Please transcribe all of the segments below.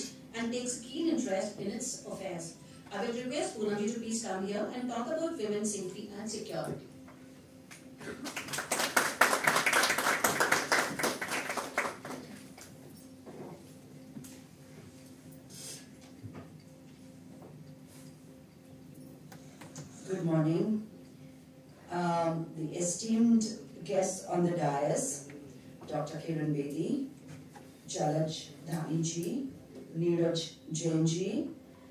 and takes keen interest in its affairs. I will request Poonam to please come here and talk about women's safety and security. Good morning. The esteemed guests on the dais, Dr. Kiran Bedi, Jalaj Dhaniji, Neeraj Jainji,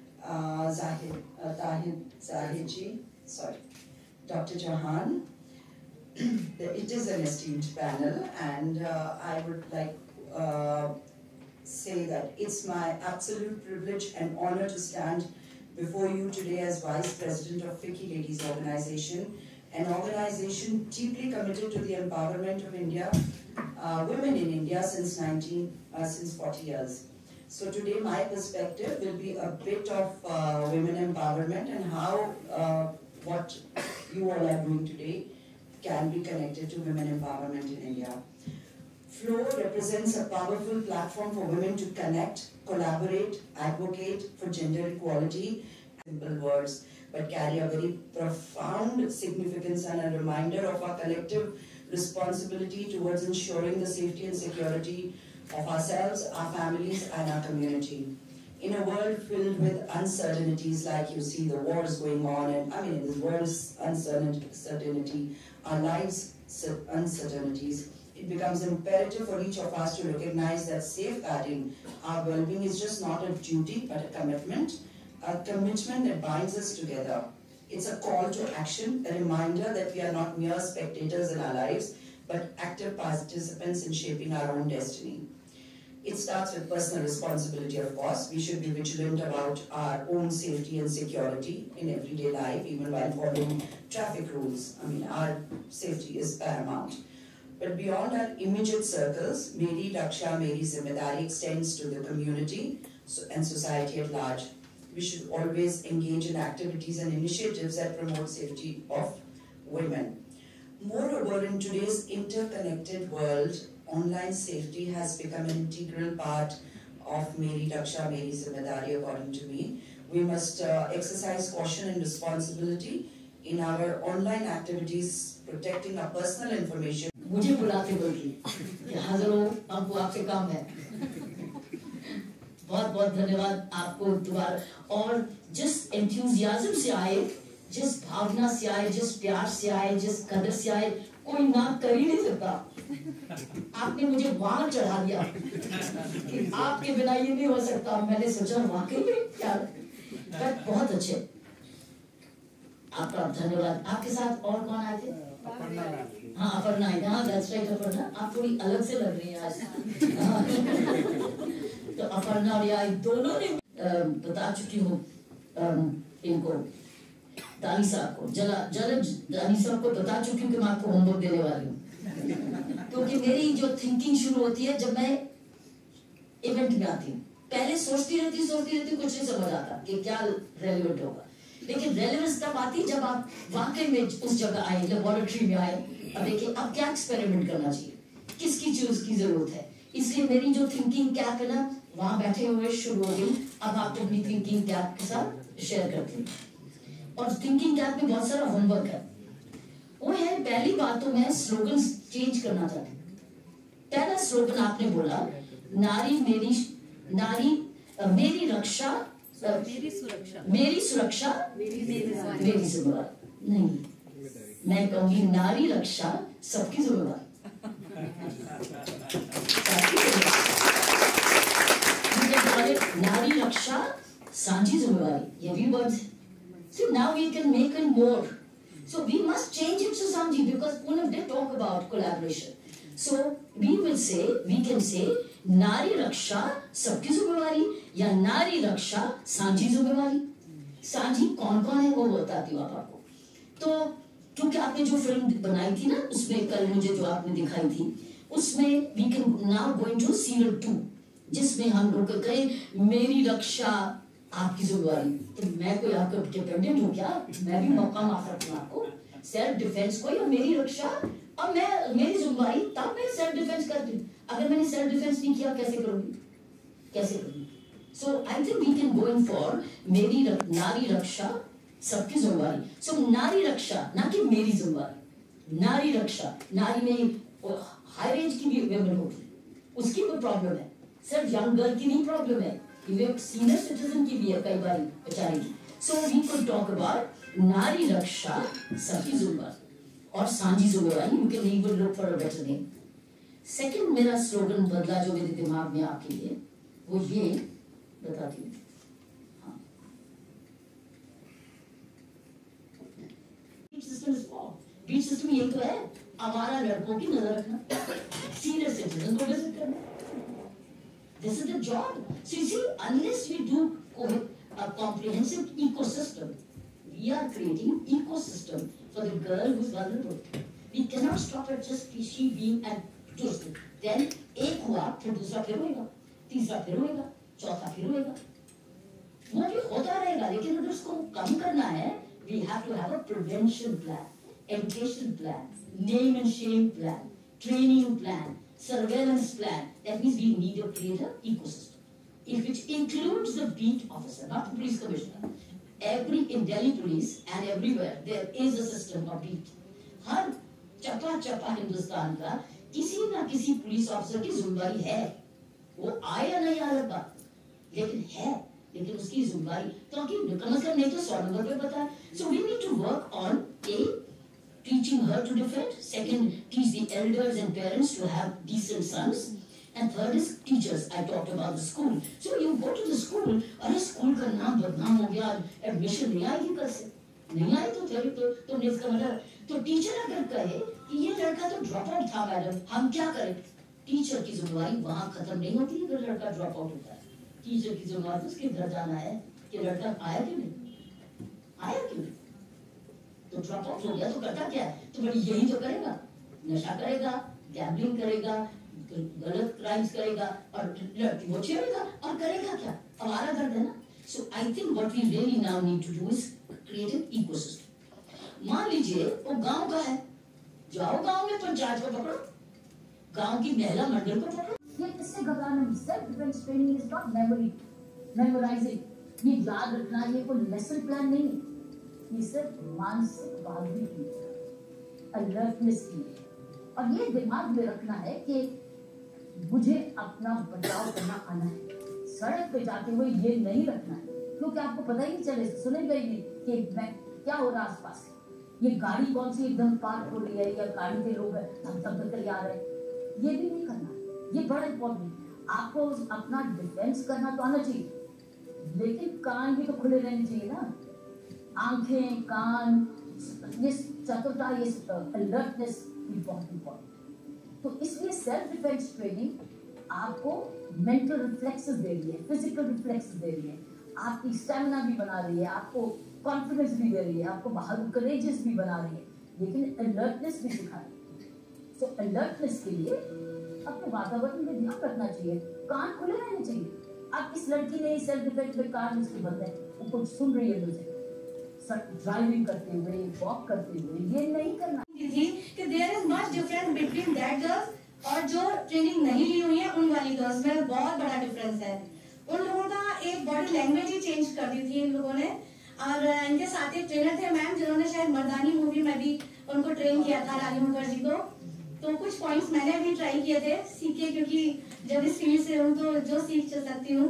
Tahid Zahidji, Dr. Jahan. It is an esteemed panel, and I would like say that it's my absolute privilege and honor to stand before you today as Vice President of FICCI Ladies Organization, an organization deeply committed to the empowerment of India, women in India since 40 years. So today my perspective will be a bit of women empowerment and how what you all are doing today can be connected to women empowerment in India. Flow represents a powerful platform for women to connect, collaborate, advocate for gender equality. Simple words, but carry a very profound significance and a reminder of our collective responsibility towards ensuring the safety and security of ourselves, our families, and our community. In a world filled with uncertainties, like you see the wars going on, and I mean, in this world's uncertainty, our lives' uncertainties, it becomes imperative for each of us to recognize that safeguarding our well-being is just not a duty, but a commitment that binds us together. It's a call to action, a reminder that we are not mere spectators in our lives, but active participants in shaping our own destiny. It starts with personal responsibility, of course. We should be vigilant about our own safety and security in everyday life, even while following traffic rules. I mean, our safety is paramount. But beyond our immediate circles, Meri Raksha, Meri Zimmedari extends to the community and society at large. We should always engage in activities and initiatives that promote safety of women. Moreover, in today's interconnected world, online safety has become an integral part of Meri Raksha, Meri Zimmedari, according to me. We must exercise caution and responsibility in our online activities, protecting our personal information. मुझे बुलाते बल्कि कि हाजिर हो, हमको आपसे काम है। बहुत बहुत धन्यवाद आपको दोबारा, और जिस एंथुसियाज्म से आए, जिस भावना से आए, जिस प्यार से आए, जिस कदर से आए, कोई ना कर ही नहीं सकता। आपने मुझे वहां चढ़ा दिया कि आपके बिना ये नहीं हो सकता। मैंने सोचा वाकई में यार, बहुत अच्छे, आपका धन्यवाद। आपके साथ और कौन आए थे? हाँ, अपर्णा, हाँ, दैट्स राइट, अपर्णा। आप थोड़ी अलग से लग रही हैं आज। तो अपर्णा और यार दोनों ने बता चुकी हूँ इनको, दानी साहब को, जलज दानी साहब को बता चुकी हूँ कि मैं आपको होमवर्क देने वाली हूँ, क्योंकि मेरी जो थिंकिंग शुरू होती है जब मैं इवेंट में आती हूँ। पहले सोचती रहती कुछ नहीं समझ आता कि क्या रेलेवेंट होगा, लेकिन रेलेवेंस तब आती जब आप वाकई में उस जगह आए, लेबोरेटरी में आए, अब देखिए अब क्या एक्सपेरिमेंट करना चाहिए, किसकी चीज की जरूरत है। इसलिए मेरी जो थिंकिंग कैप है ना, वहां बैठे हुए शुरू हो गई। अब आपको अपनी थिंकिंग कैप के साथ शेयर करती हूँ, और थिंकिंग कैप में बहुत सारा होमवर्क है। वो है, पहली बात तो मैं स्लोगन चेंज करना चाहती हूँ। पहला स्लोगन आपने बोला, नारी मेरी रक्षा, मेरी सुरक्षा मेरी जिम्मेदारी। नहीं, मैं कहूंगी नारी रक्षा सबकी जिम्मेदारी। नारी रक्षा सांझी जिम्मेदारी, ये भी वर्ड है। So now we can make it more. So we must change it to Sanji, because Poonam did talk about collaboration. So we can say नारी रक्षा सबकी जिम्मेवारी या नारी रक्षा सांझी जिम्मेवारी। सांझी कौन कौन है वो बताती हूँ आपको। तो क्योंकि आपने जो फिल्म बनाई थी ना, उसमें कल मुझे जो आपने दिखाई थी, उसमें we can now go into serial 2, जिसमें हम लोग कहे मेरी रक्षा आपकी जिम्मेवारी। तो मैं कोई आपका डिपेंडेंट हूँ क्या? मैं भी मौका माफ रखूँ आपको सेल्फ डिफेंस को, या मेरी रक्षा और मैं मेरी जिम्मेवारी, तब मैं सेल्फ डिफेंस करती हूँ। अगर मैंने सेल्फ डिफेंस नहीं किया कैसे करूँगी? So I think we can go in for मेरी नारी रक्षा सबकी जिम्मेवारी. So नारी रक्षा ना कि मेरी जिम्मेवारी. नारी रक्षा, नारी में हाई रेंज की भी वेमेन होगी, उसकी कोई प्रॉब्लम है. सिर्फ यंग गर्ल की नहीं प्रॉब्लम है, ये सीनियर सिटीजन की भी है कई बार बेचारी की. So we could talk about नारी रक्षा सबकी जिम्मेवारी और सांझी जिम्मेवारी. You can even look for a better name. Second मेरा स्लोगन बदला जो मेरे दिमाग में आपके लिए, वो ये बताती हूँ. हाँ, बीट सिस्टम ये तो है, हमारा लड़कों की नजर रखना, सीनियर सिटीजन को विजिट करना. This is the job. So you see, unless we do a comprehensive ecosystem, we are creating ecosystem for the girl who is vulnerable. We cannot stop at just she being an tourist. Then एक हुआ, फिर दूसरा फिर होएगा, तीसरा फिर होएगा, चौथा फिर होएगा. वो भी होता रहेगा, लेकिन अगर उसको कम करना है, we have to have a prevention plan, education plan, name and shame plan, training plan, surveillance plan. That means we need to create an ecosystem, which includes the beat officer, not the police commissioner. In Delhi police and everywhere there is a system of beat. हर चपा हिंदुस्तान का किसी ना किसी police officer की जिम्मेदारी है. वो आए या नहीं आए बात, लेकिन है, लेकिन उसकी जिम्मेदारी तो कम से कम नहीं तो 100 नंबर पे पता है. So we need to work on teaching her to defend. Second, teach the elders and parents to have decent sons. And third is teachers. I talked about the school. So you go to the school, अरे school का नाम बदनाम हो गया, admission नहीं आएगी कैसे? नहीं आई तो फिर तो इसका मतलब तो टीचर अगर कहे कि ये लड़का तो ड्रॉप आउट था मैडम, हम क्या करें? टीचर की जिम्मेदारी वहाँ खत्म नहीं होती अगर लड़का ड्रॉप आउट होता है. टीचर की जिम्मेदारी उसके घर जाना है कि लड़का आया क्यों नहीं, आया क्यों नहीं, तो ड्रॉप आउट हो गया तो करता क्या है? तो बड़ी यही तो करेगा, नशा करेगा, गैम्बलिंग करेगा, गलत क्राइम्स करेगा और लड़की वो छेड़ेगा और करेगा क्या? हमारा दर्द है ना. So I think what we really now need to do is create an ecosystem. मान लीजिए वो गांव का है, जाओ गांव में पंचायत को पकड़ो, गांव की महिला मंडल को पकड़ो. ये किससे घबराना नहीं. Self defence training is not memorising. ये याद रखना ये कोई लेसन प्लान नहीं है, ये सिर्फ मानसिक बहादुरी की, अलर्टनेस की. और ये दिमाग में रखना है कि मुझे अपना बचाव करना आना है. सड़क पे जाते हुए ये नहीं रखना है, क्योंकि आपको पता ही नहीं चले, सुनेगा ही नहीं कि मैं क्या हो रहा आसपास, ये गाड़ी कौन सी एकदम पार्क हो रही है या गाड़ी के लोग धक कर आ रहे हैं. ये भी नहीं करना, ये बड़ा इंपॉर्टेंट. आपको अपना डिफेंस करना तो आना चाहिए, लेकिन कान भी तो खुले रहने चाहिए ना. आंखें, कान, ये चतुरता, ये अलर्टनेस बहुत इंपॉर्टेंट. तो इसलिए सेल्फ डिफेंस ट्रेनिंग आपको मेंटल रिफ्लेक्सेस दे रही है, फिजिकल रिफ्लेक्सेस दे रही है, आपकी स्टैमिना भी बना रही है, आपको कॉन्फिडेंस भी दे रही है, आपको बहादुर करेजियस भी बना रही है, लेकिन अलर्टनेस भी सिखा रही है. सो अलर्टनेस के लिए अपने वातावरण में ध्यान रखना चाहिए, कान खुले रहने चाहिए. अब इस लड़की ने सेल्फ डिफेंस में कान उसके बंद है, वो कुछ सुन रही है मुझे, ड्राइविंग करते हुए, वॉक करते हुए, ये नहीं करना. कि there is much difference between that girls और जो ट्रेनिंग नहीं ली हुई है उन वाली गर्ल्स में बहुत बड़ा डिफरेंस है. उन लोगों का एक बॉडी लैंग्वेज ही चेंज कर दी थी इन लोगों ने. और इनके साथ एक ट्रेनर थे मैम, जिन्होंने शायद मर्दानी मूवी में भी उनको ट्रेन किया था, रानी मुखर्जी को. तो कुछ पॉइंट्स मैंने भी ट्राई किए थे सीखे, क्योंकि जब इस फील्ड से हूँ तो जो सीख सकती हूँ.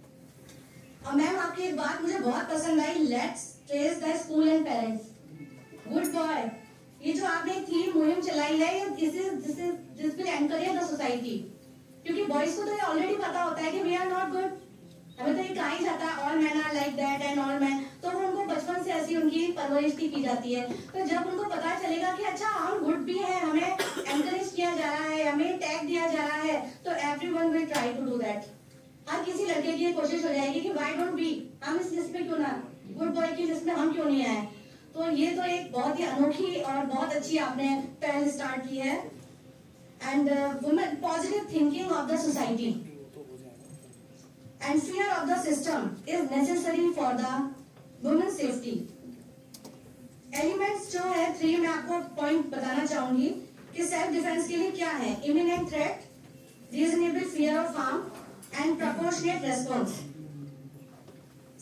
और मैम आपकी एक बात मुझे बहुत पसंद आई, let's trace the school and parents. Good boy. ये जो आपने एक थीम मुहिम चलाई है, this will encourage the society, क्योंकि बॉयज को तो ये ऑलरेडी पता होता है कि वी आर नॉट गुड. हमें तो ये कहा ही जाता है all man are like that and all man, तो उनको बचपन से ऐसी उनकी परवरिश की जाती है. तो जब उनको पता चलेगा कि अच्छा हम गुड भी हैं, हमें एनकरेज किया जा रहा है, हमें टैग दिया जा रहा है, तो everyone will try to do that. हर किसी लड़के की कोशिश हो जाएगी कि व्हाई डोंट वी, हम इस लिस्ट में क्यों ना, गुड बॉय की लिस्ट में हम क्यों नहीं आए. तो ये तो एक बहुत ही अनोखी और बहुत अच्छी आपने पहल स्टार्ट की है. And women positive thinking of the society and fear of the system is necessary for the women safety. Elements जो है 3 मैं आपको पॉइंट बताना चाहूंगी कि सेल्फ डिफेंस के लिए क्या है. Imminent threat, reasonable fear of harm and proportionate response.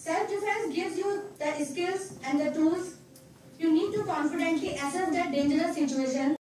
Self-defense gives you the skills and the tools you need to confidently assess that dangerous situation